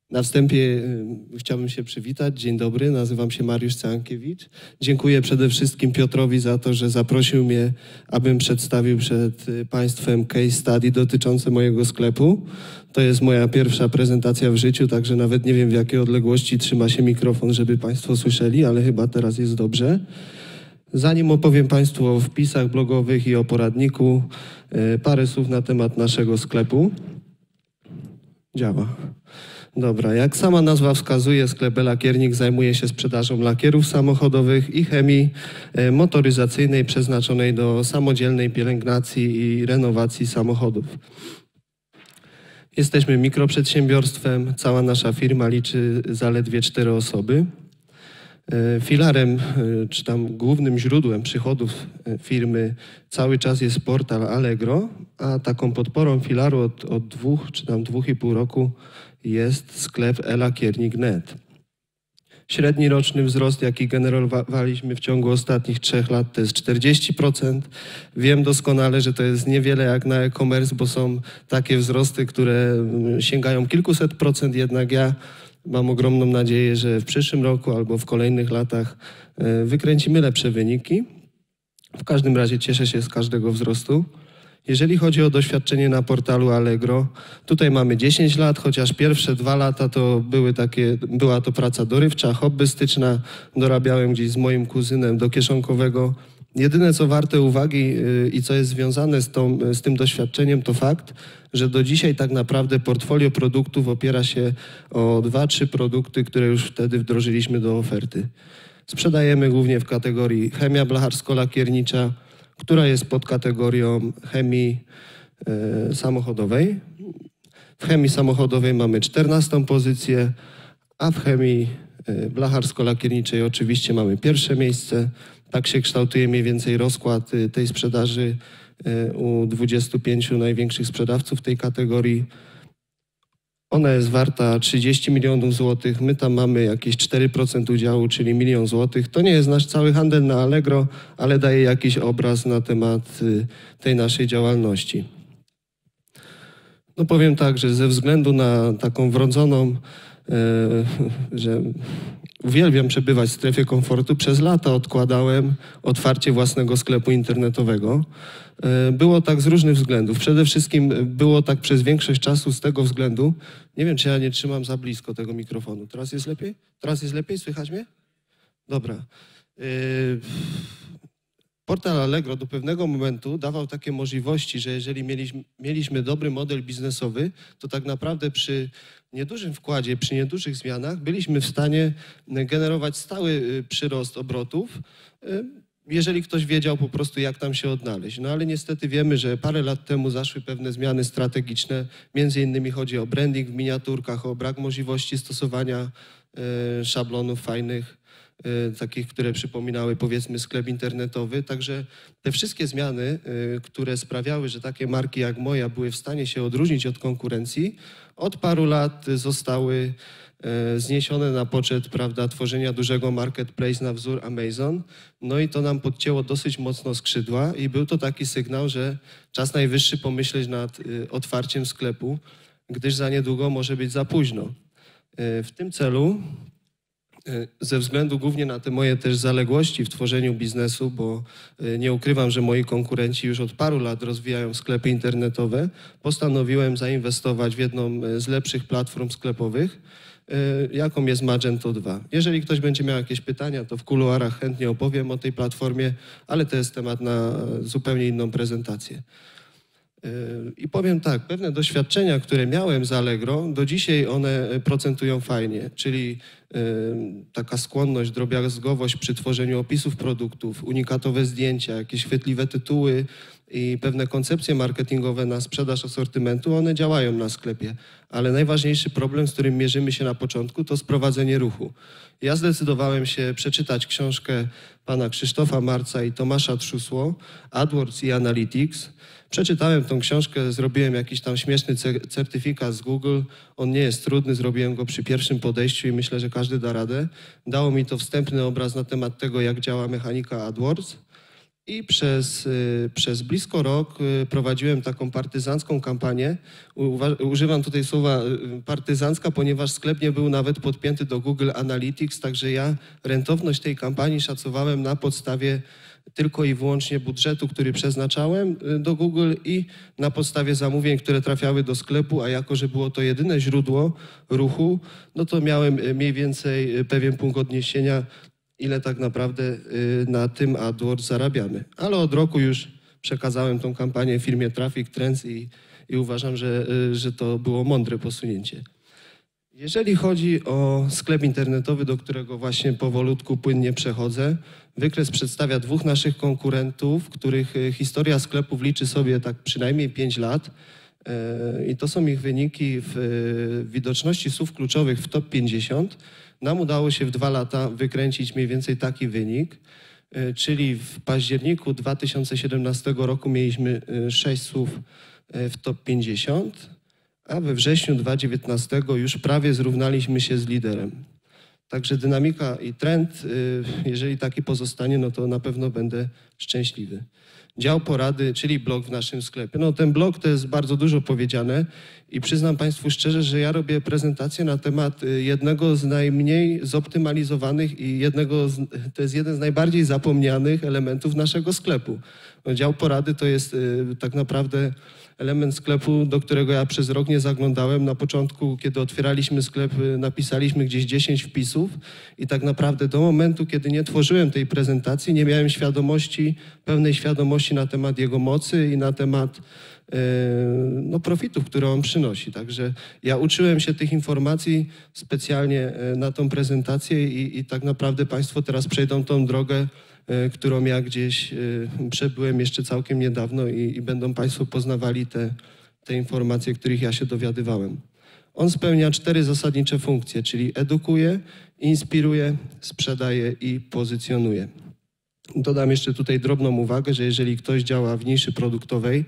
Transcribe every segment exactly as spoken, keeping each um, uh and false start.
Na wstępie y, chciałbym się przywitać. Dzień dobry, nazywam się Mariusz Cankiewicz. Dziękuję przede wszystkim Piotrowi za to, że zaprosił mnie, abym przedstawił przed y, Państwem case study dotyczące mojego sklepu. To jest moja pierwsza prezentacja w życiu, także nawet nie wiem, w jakiej odległości trzyma się mikrofon, żeby Państwo słyszeli, ale chyba teraz jest dobrze. Zanim opowiem Państwu o wpisach blogowych i o poradniku, y, parę słów na temat naszego sklepu. Działa. Dobra, jak sama nazwa wskazuje, sklep E-Lakiernik zajmuje się sprzedażą lakierów samochodowych i chemii motoryzacyjnej przeznaczonej do samodzielnej pielęgnacji i renowacji samochodów. Jesteśmy mikroprzedsiębiorstwem, cała nasza firma liczy zaledwie cztery osoby. Filarem, czy tam głównym źródłem przychodów firmy cały czas jest portal Allegro, a taką podporą filaru od, od dwóch czy tam dwóch i pół roku jest sklep E-Lakiernik kropka net. Średni roczny wzrost, jaki generowaliśmy w ciągu ostatnich trzech lat, to jest czterdzieści procent. Wiem doskonale, że to jest niewiele jak na e-commerce, bo są takie wzrosty, które sięgają kilkuset procent, jednak ja mam ogromną nadzieję, że w przyszłym roku albo w kolejnych latach wykręcimy lepsze wyniki. W każdym razie cieszę się z każdego wzrostu. Jeżeli chodzi o doświadczenie na portalu Allegro, tutaj mamy dziesięć lat, chociaż pierwsze dwa lata to były takie, była to praca dorywcza, hobbystyczna. Dorabiałem gdzieś z moim kuzynem do kieszonkowego. Jedyne, co warte uwagi yy, i co jest związane z, tą, z tym doświadczeniem, to fakt, że do dzisiaj tak naprawdę portfolio produktów opiera się o dwa, trzy produkty, które już wtedy wdrożyliśmy do oferty. Sprzedajemy głównie w kategorii chemia blacharsko-lakiernicza, która jest pod kategorią chemii e, samochodowej. W chemii samochodowej mamy czternastą pozycję, a w chemii e, blacharsko-lakierniczej oczywiście mamy pierwsze miejsce. Tak się kształtuje mniej więcej rozkład e, tej sprzedaży e, u dwudziestu pięciu największych sprzedawców tej kategorii. Ona jest warta trzydzieści milionów złotych, my tam mamy jakieś cztery procent udziału, czyli milion złotych. To nie jest nasz cały handel na Allegro, ale daje jakiś obraz na temat tej naszej działalności. No powiem tak, że ze względu na taką wrodzoną, e, że uwielbiam przebywać w strefie komfortu, przez lata odkładałem otwarcie własnego sklepu internetowego. Było tak z różnych względów. Przede wszystkim było tak przez większość czasu z tego względu, nie wiem, czy ja nie trzymam za blisko tego mikrofonu. Teraz jest lepiej? Teraz jest lepiej? Słychać mnie? Dobra. Portal Allegro do pewnego momentu dawał takie możliwości, że jeżeli mieliśmy, mieliśmy dobry model biznesowy, to tak naprawdę przy niedużym wkładzie, przy niedużych zmianach byliśmy w stanie generować stały przyrost obrotów, jeżeli ktoś wiedział po prostu, jak tam się odnaleźć. No ale niestety wiemy, że parę lat temu zaszły pewne zmiany strategiczne. Między innymi chodzi o branding w miniaturkach, o brak możliwości stosowania e, szablonów fajnych, e, takich, które przypominały powiedzmy sklep internetowy. Także te wszystkie zmiany, e, które sprawiały, że takie marki jak moja były w stanie się odróżnić od konkurencji, od paru lat zostały zniesione na poczet, prawda, tworzenia dużego marketplace na wzór Amazon. No i to nam podcięło dosyć mocno skrzydła i był to taki sygnał, że czas najwyższy pomyśleć nad otwarciem sklepu, gdyż za niedługo może być za późno. W tym celu, ze względu głównie na te moje też zaległości w tworzeniu biznesu, bo nie ukrywam, że moi konkurenci już od paru lat rozwijają sklepy internetowe, postanowiłem zainwestować w jedną z lepszych platform sklepowych, jaką jest Magento dwa. Jeżeli ktoś będzie miał jakieś pytania, to w kuluarach chętnie opowiem o tej platformie, ale to jest temat na zupełnie inną prezentację. I powiem tak, pewne doświadczenia, które miałem z Allegro, do dzisiaj one procentują fajnie, czyli taka skłonność, drobiazgowość przy tworzeniu opisów produktów, unikatowe zdjęcia, jakieś chwytliwe tytuły i pewne koncepcje marketingowe na sprzedaż asortymentu, one działają na sklepie. Ale najważniejszy problem, z którym mierzymy się na początku, to sprowadzenie ruchu. Ja zdecydowałem się przeczytać książkę pana Krzysztofa Marca i Tomasza Trzusło, AdWords i Analytics. Przeczytałem tą książkę, zrobiłem jakiś tam śmieszny certyfikat z Google. On nie jest trudny, zrobiłem go przy pierwszym podejściu i myślę, że każdy da radę. Dało mi to wstępny obraz na temat tego, jak działa mechanika AdWords. I przez, przez blisko rok prowadziłem taką partyzancką kampanię. Uwa- używam tutaj słowa partyzancka, ponieważ sklep nie był nawet podpięty do Google Analytics, także ja rentowność tej kampanii szacowałem na podstawie tylko i wyłącznie budżetu, który przeznaczałem do Google i na podstawie zamówień, które trafiały do sklepu, a jako, że było to jedyne źródło ruchu, no to miałem mniej więcej pewien punkt odniesienia, ile tak naprawdę na tym AdWords zarabiamy. Ale od roku już przekazałem tą kampanię firmie Traffic Trends i, i uważam, że, że to było mądre posunięcie. Jeżeli chodzi o sklep internetowy, do którego właśnie powolutku, płynnie przechodzę, wykres przedstawia dwóch naszych konkurentów, których historia sklepów liczy sobie tak przynajmniej pięć lat. I to są ich wyniki w widoczności słów kluczowych w top pięćdziesiąt. Nam udało się w dwa lata wykręcić mniej więcej taki wynik, czyli w październiku dwa tysiące siedemnastego roku mieliśmy sześć słów w top pięćdziesiąt, a we wrześniu dwa tysiące dziewiętnastego już prawie zrównaliśmy się z liderem. Także dynamika i trend, jeżeli taki pozostanie, no to na pewno będę szczęśliwy. Dział porady, czyli blog w naszym sklepie. No ten blog to jest bardzo dużo powiedziane i przyznam Państwu szczerze, że ja robię prezentację na temat jednego z najmniej zoptymalizowanych i jednego z, to jest jeden z najbardziej zapomnianych elementów naszego sklepu. No, dział porady to jest y, tak naprawdę element sklepu, do którego ja przez rok nie zaglądałem. Na początku, kiedy otwieraliśmy sklep, napisaliśmy gdzieś dziesięć wpisów i tak naprawdę do momentu, kiedy nie tworzyłem tej prezentacji, nie miałem świadomości, pełnej świadomości na temat jego mocy i na temat e, no, profitów, które on przynosi. Także ja uczyłem się tych informacji specjalnie na tą prezentację i, i tak naprawdę Państwo teraz przejdą tą drogę, którą ja gdzieś przebyłem jeszcze całkiem niedawno i, i będą Państwo poznawali te, te informacje, których ja się dowiadywałem. On spełnia cztery zasadnicze funkcje, czyli edukuje, inspiruje, sprzedaje i pozycjonuje. Dodam jeszcze tutaj drobną uwagę, że jeżeli ktoś działa w niszy produktowej,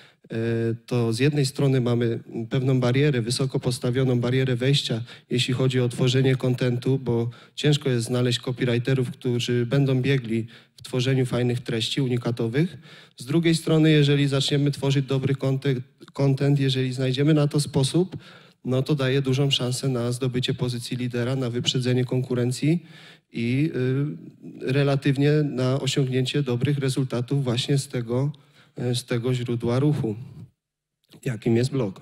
to z jednej strony mamy pewną barierę, wysoko postawioną barierę wejścia, jeśli chodzi o tworzenie kontentu, bo ciężko jest znaleźć copywriterów, którzy będą biegli w tworzeniu fajnych treści unikatowych. Z drugiej strony, jeżeli zaczniemy tworzyć dobry content, jeżeli znajdziemy na to sposób, no to daje dużą szansę na zdobycie pozycji lidera, na wyprzedzenie konkurencji i y, relatywnie na osiągnięcie dobrych rezultatów właśnie z tego, z tego źródła ruchu, jakim jest blog.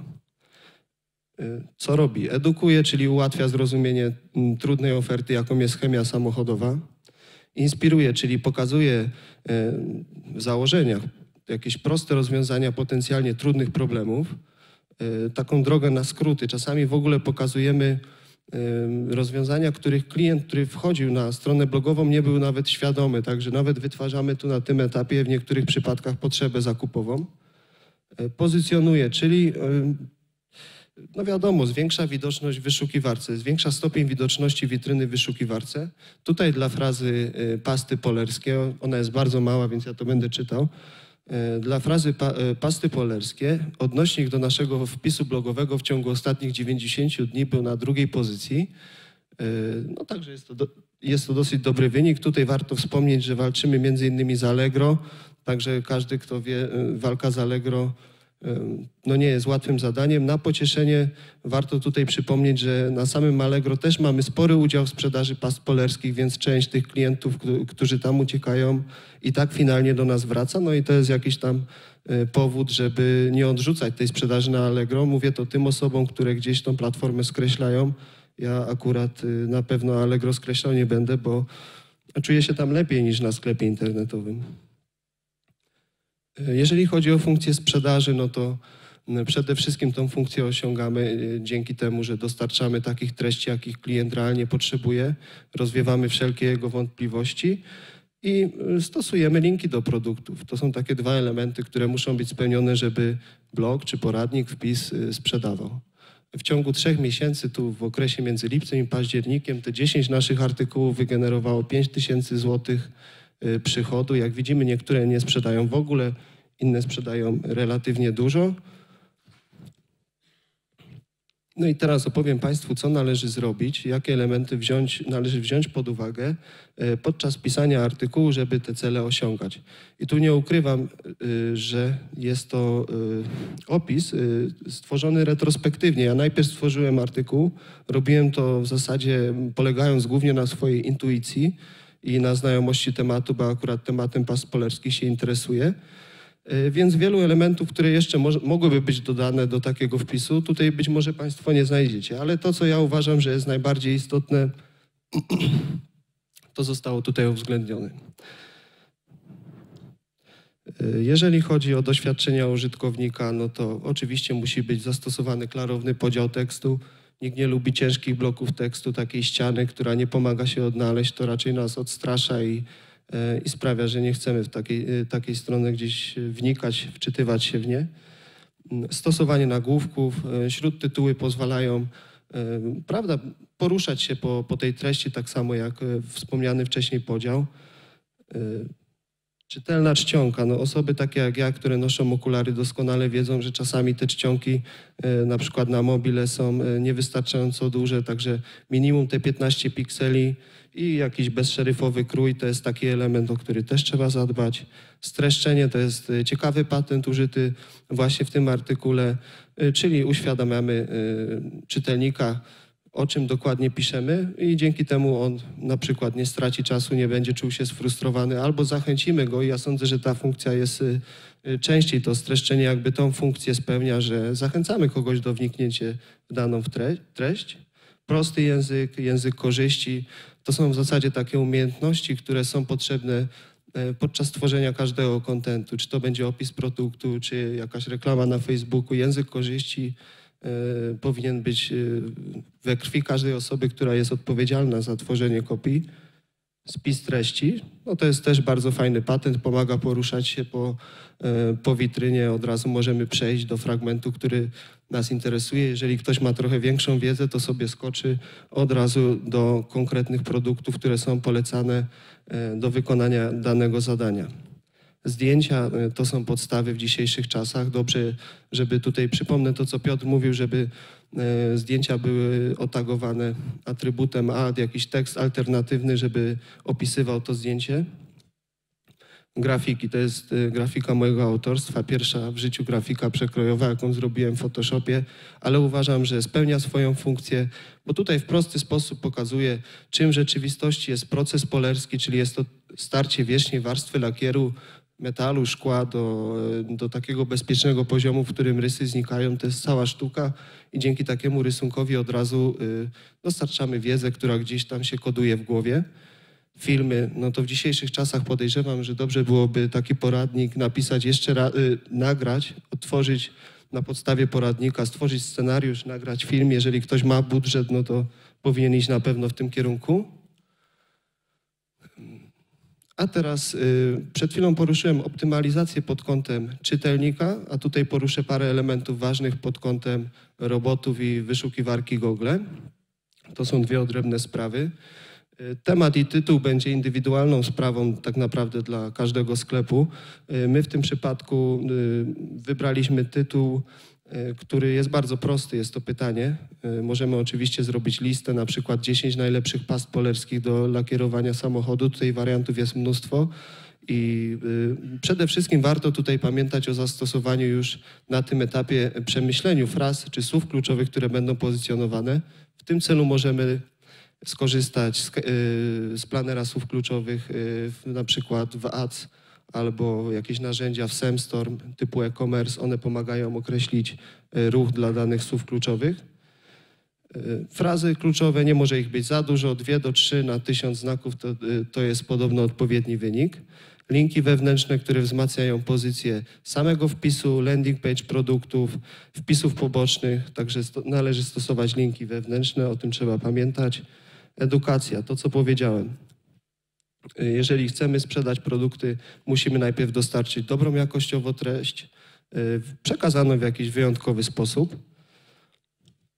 Co robi? Edukuje, czyli ułatwia zrozumienie trudnej oferty, jaką jest chemia samochodowa. Inspiruje, czyli pokazuje w założeniach jakieś proste rozwiązania potencjalnie trudnych problemów. Taką drogę na skróty. Czasami w ogóle pokazujemy rozwiązania, których klient, który wchodził na stronę blogową, nie był nawet świadomy. Także nawet wytwarzamy tu na tym etapie w niektórych przypadkach potrzebę zakupową. Pozycjonuje, czyli no wiadomo, zwiększa widoczność w wyszukiwarce, zwiększa stopień widoczności witryny w wyszukiwarce. Tutaj dla frazy pasty polerskie, ona jest bardzo mała, więc ja to będę czytał. Dla frazy pa, pasty polerskie odnośnik do naszego wpisu blogowego w ciągu ostatnich dziewięćdziesięciu dni był na drugiej pozycji. No także jest to, do, jest to dosyć dobry wynik. Tutaj warto wspomnieć, że walczymy między innymi z Allegro, także każdy, kto wie, walka z Allegro no nie jest łatwym zadaniem. Na pocieszenie warto tutaj przypomnieć, że na samym Allegro też mamy spory udział w sprzedaży past polerskich, więc część tych klientów, którzy tam uciekają, i tak finalnie do nas wraca. No i to jest jakiś tam powód, żeby nie odrzucać tej sprzedaży na Allegro. Mówię to tym osobom, które gdzieś tą platformę skreślają. Ja akurat na pewno Allegro skreślał nie będę, bo czuję się tam lepiej niż na sklepie internetowym. Jeżeli chodzi o funkcję sprzedaży, no to przede wszystkim tą funkcję osiągamy dzięki temu, że dostarczamy takich treści, jakich klient realnie potrzebuje, rozwiewamy wszelkie jego wątpliwości i stosujemy linki do produktów. To są takie dwa elementy, które muszą być spełnione, żeby blog czy poradnik, wpis sprzedawał. W ciągu trzech miesięcy, tu w okresie między lipcem i październikiem, te dziesięć naszych artykułów wygenerowało pięć tysięcy złotych przychodu. Jak widzimy, niektóre nie sprzedają w ogóle, inne sprzedają relatywnie dużo. No i teraz opowiem Państwu, co należy zrobić, jakie elementy wziąć, należy wziąć pod uwagę podczas pisania artykułu, żeby te cele osiągać. I tu nie ukrywam, że jest to opis stworzony retrospektywnie. Ja najpierw stworzyłem artykuł, robiłem to w zasadzie polegając głównie na swojej intuicji i na znajomości tematu, bo akurat tematem pasm polerskich się interesuję. Więc wielu elementów, które jeszcze może, mogłyby być dodane do takiego wpisu, tutaj być może Państwo nie znajdziecie. Ale to, co ja uważam, że jest najbardziej istotne, to zostało tutaj uwzględnione. Jeżeli chodzi o doświadczenia użytkownika, no to oczywiście musi być zastosowany klarowny podział tekstu. Nikt nie lubi ciężkich bloków tekstu, takiej ściany, która nie pomaga się odnaleźć, to raczej nas odstrasza i i sprawia, że nie chcemy w takiej, takiej strony gdzieś wnikać, wczytywać się w nie. Stosowanie nagłówków, śródtytuły pozwalają, prawda, poruszać się po, po tej treści, tak samo jak wspomniany wcześniej podział. Czytelna czcionka. No, osoby takie jak ja, które noszą okulary, doskonale wiedzą, że czasami te czcionki na przykład na mobile są niewystarczająco duże, także minimum te piętnaście pikseli i jakiś bezszeryfowy krój to jest taki element, o który też trzeba zadbać. Streszczenie to jest ciekawy patent użyty właśnie w tym artykule, czyli uświadamiamy czytelnika, o czym dokładnie piszemy i dzięki temu on na przykład nie straci czasu, nie będzie czuł się sfrustrowany, albo zachęcimy go i ja sądzę, że ta funkcja jest częściej, to streszczenie jakby tą funkcję spełnia, że zachęcamy kogoś do wniknięcia w daną treść. Prosty język, język korzyści, to są w zasadzie takie umiejętności, które są potrzebne podczas tworzenia każdego kontentu, czy to będzie opis produktu, czy jakaś reklama na Facebooku. Język korzyści y, powinien y, we krwi każdej osoby, która jest odpowiedzialna za tworzenie kopii. Spis treści, no to jest też bardzo fajny patent, pomaga poruszać się po, y, po witrynie, od razu możemy przejść do fragmentu, który nas interesuje. Jeżeli ktoś ma trochę większą wiedzę, to sobie skoczy od razu do konkretnych produktów, które są polecane y, do wykonania danego zadania. Zdjęcia to są podstawy w dzisiejszych czasach. Dobrze, żeby tutaj przypomnę to, co Piotr mówił, żeby zdjęcia były otagowane atrybutem ad, jakiś tekst alternatywny, żeby opisywał to zdjęcie. Grafiki, to jest grafika mojego autorstwa, pierwsza w życiu grafika przekrojowa, jaką zrobiłem w Photoshopie, ale uważam, że spełnia swoją funkcję, bo tutaj w prosty sposób pokazuje, czym w rzeczywistości jest proces polerski, czyli jest to starcie wierzchniej warstwy lakieru, metalu, szkła do, do takiego bezpiecznego poziomu, w którym rysy znikają. To jest cała sztuka i dzięki takiemu rysunkowi od razu y, dostarczamy wiedzę, która gdzieś tam się koduje w głowie. Filmy, no to w dzisiejszych czasach podejrzewam, że dobrze byłoby taki poradnik napisać jeszcze raz, y, nagrać, odtworzyć na podstawie poradnika, stworzyć scenariusz, nagrać film. Jeżeli ktoś ma budżet, no to powinien iść na pewno w tym kierunku. A teraz y, przed chwilą poruszyłem optymalizację pod kątem czytelnika, a tutaj poruszę parę elementów ważnych pod kątem robotów i wyszukiwarki Google. To są dwie odrębne sprawy. Y, temat i tytuł będzie indywidualną sprawą tak naprawdę dla każdego sklepu. Y, my w tym przypadku y, wybraliśmy tytuł, który jest bardzo prosty, jest to pytanie. Możemy oczywiście zrobić listę, na przykład dziesięć najlepszych past polerskich do lakierowania samochodu. Tutaj wariantów jest mnóstwo i przede wszystkim warto tutaj pamiętać o zastosowaniu już na tym etapie przemyśleniu fraz czy słów kluczowych, które będą pozycjonowane. W tym celu możemy skorzystać z, z planera słów kluczowych, na przykład w Ads, albo jakieś narzędzia w Semstorm typu e-commerce, one pomagają określić ruch dla danych słów kluczowych. Frazy kluczowe, nie może ich być za dużo, dwie do trzy na tysiąc znaków to, to jest podobno odpowiedni wynik. Linki wewnętrzne, które wzmacniają pozycję samego wpisu, landing page produktów, wpisów pobocznych, także sto, należy stosować linki wewnętrzne, o tym trzeba pamiętać. Edukacja, to co powiedziałem. Jeżeli chcemy sprzedać produkty, musimy najpierw dostarczyć dobrą jakościowo treść, przekazaną w jakiś wyjątkowy sposób.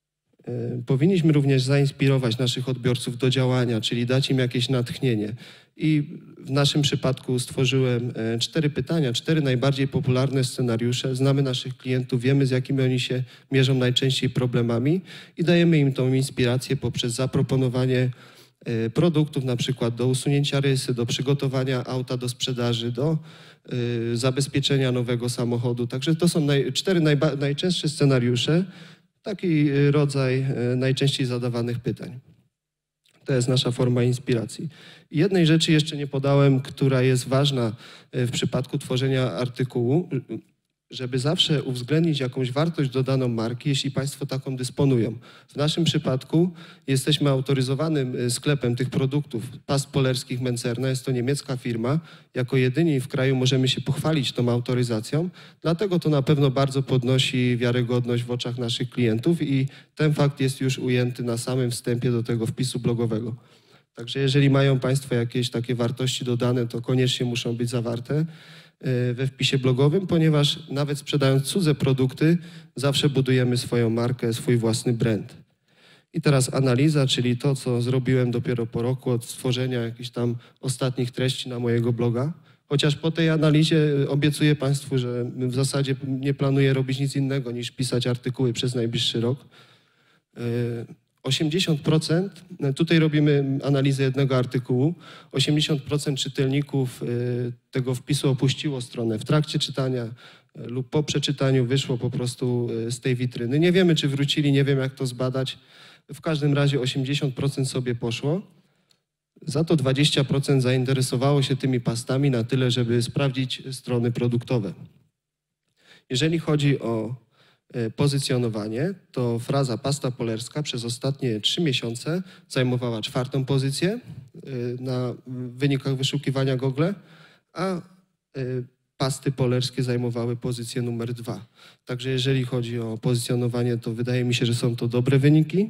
Powinniśmy również zainspirować naszych odbiorców do działania, czyli dać im jakieś natchnienie. I w naszym przypadku stworzyłem cztery pytania, cztery najbardziej popularne scenariusze. Znamy naszych klientów, wiemy, z jakimi oni się mierzą najczęściej problemami i dajemy im tą inspirację poprzez zaproponowanie produktów, na przykład do usunięcia rysy, do przygotowania auta do sprzedaży, do y, zabezpieczenia nowego samochodu. Także to są naj, cztery najba, najczęstsze scenariusze, taki rodzaj y, najczęściej zadawanych pytań. To jest nasza forma inspiracji. I jednej rzeczy jeszcze nie podałem, która jest ważna w przypadku tworzenia artykułu, żeby zawsze uwzględnić jakąś wartość dodaną marki, jeśli Państwo taką dysponują. W naszym przypadku jesteśmy autoryzowanym sklepem tych produktów past polerskich Mencerna. Jest to niemiecka firma. Jako jedyni w kraju możemy się pochwalić tą autoryzacją. Dlatego to na pewno bardzo podnosi wiarygodność w oczach naszych klientów i ten fakt jest już ujęty na samym wstępie do tego wpisu blogowego. Także jeżeli mają Państwo jakieś takie wartości dodane, to koniecznie muszą być zawarte we wpisie blogowym, ponieważ nawet sprzedając cudze produkty, zawsze budujemy swoją markę, swój własny brand. I teraz analiza, czyli to, co zrobiłem dopiero po roku od stworzenia jakichś tam ostatnich treści na mojego bloga. Chociaż po tej analizie obiecuję Państwu, że w zasadzie nie planuję robić nic innego niż pisać artykuły przez najbliższy rok. osiemdziesiąt procent, tutaj robimy analizę jednego artykułu, osiemdziesiąt procent czytelników tego wpisu opuściło stronę w trakcie czytania lub po przeczytaniu wyszło po prostu z tej witryny. Nie wiemy, czy wrócili, nie wiem, jak to zbadać. W każdym razie osiemdziesiąt procent sobie poszło. Za to dwadzieścia procent zainteresowało się tymi pastami na tyle, żeby sprawdzić strony produktowe. Jeżeli chodzi o pozycjonowanie, to fraza pasta polerska przez ostatnie trzy miesiące zajmowała czwartą pozycję na wynikach wyszukiwania Google, a pasty polerskie zajmowały pozycję numer dwa. Także jeżeli chodzi o pozycjonowanie, to wydaje mi się, że są to dobre wyniki.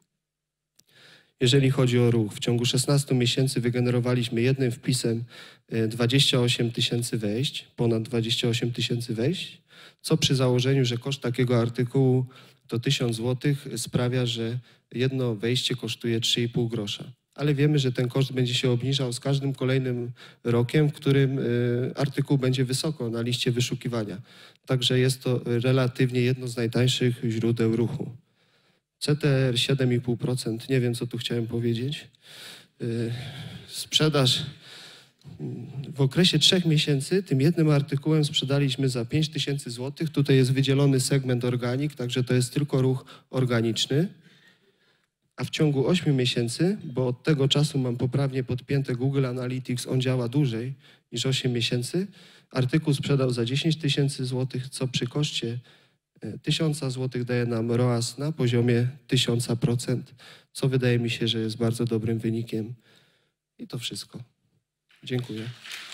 Jeżeli chodzi o ruch, w ciągu szesnastu miesięcy wygenerowaliśmy jednym wpisem dwadzieścia osiem tysięcy wejść, ponad dwadzieścia osiem tysięcy wejść, co przy założeniu, że koszt takiego artykułu to tysiąc złotych sprawia, że jedno wejście kosztuje trzy i pół grosza. Ale wiemy, że ten koszt będzie się obniżał z każdym kolejnym rokiem, w którym artykuł będzie wysoko na liście wyszukiwania. Także jest to relatywnie jedno z najtańszych źródeł ruchu. C T R siedem i pół procent, nie wiem, co tu chciałem powiedzieć. Sprzedaż w okresie trzech miesięcy tym jednym artykułem sprzedaliśmy za pięć tysięcy złotych. Tutaj jest wydzielony segment organik, także to jest tylko ruch organiczny. A w ciągu ośmiu miesięcy, bo od tego czasu mam poprawnie podpięte Google Analytics, on działa dłużej niż osiem miesięcy, artykuł sprzedał za dziesięć tysięcy złotych, co przy koszcie tysiąca złotych daje nam R O A S na poziomie tysiąc procent, co wydaje mi się, że jest bardzo dobrym wynikiem. I to wszystko. Dziękuję.